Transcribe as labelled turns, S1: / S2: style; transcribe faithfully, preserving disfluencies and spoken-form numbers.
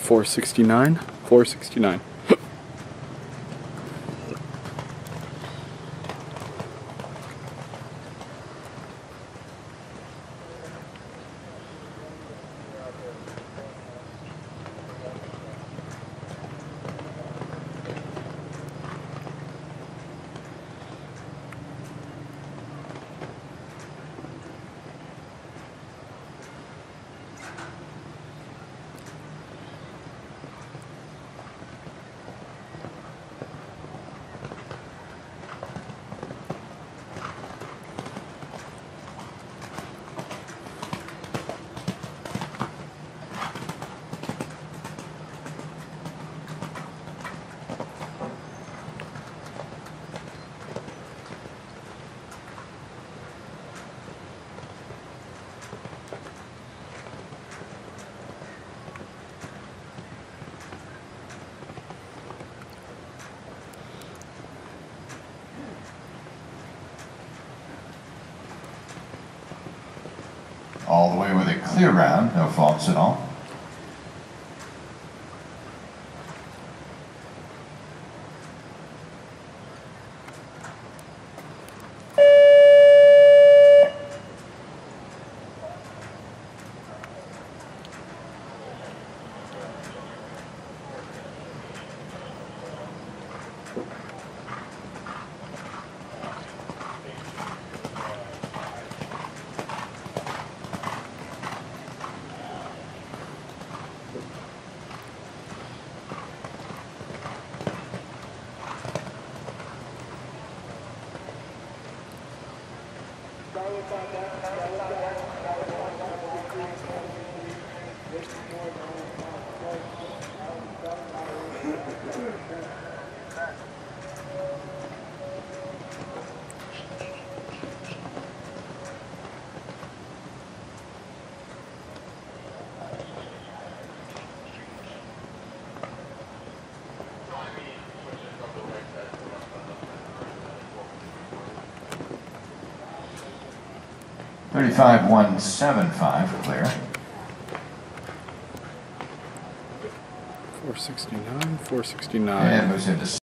S1: four sixty-nine, four sixty-nine.
S2: All the way with a clear round, no faults at all. thirty-five one seventy-five, clear.
S1: four sixty-nine, four sixty-nine.
S2: And moves into